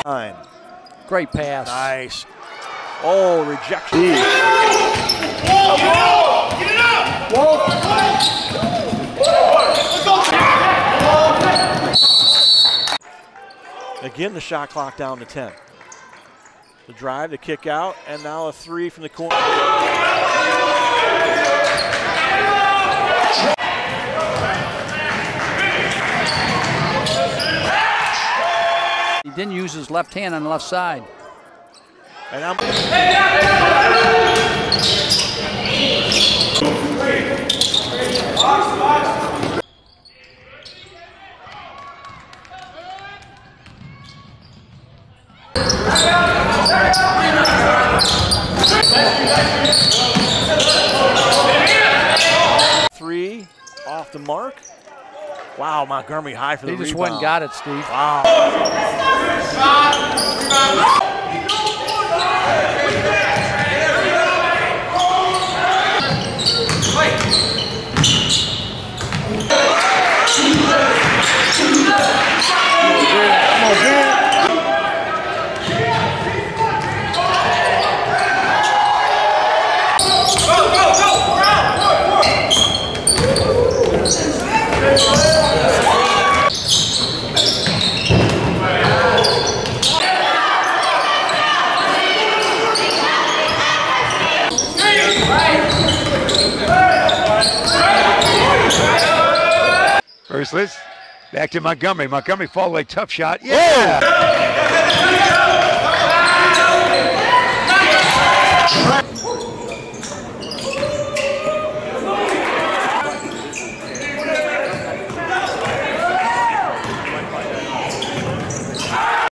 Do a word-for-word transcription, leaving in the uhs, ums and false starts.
Nine. Great pass. Nice. Oh, rejection. Again, the shot clock down to ten. The drive, the kick out, and now a three from the corner. He didn't use his left hand on the left side. And I'm three off the mark. Wow, Montgomery high for the rebound. He just rebound. went and got it, Steve. Wow. First, let's back to Montgomery. Montgomery fall away, tough shot. Yeah!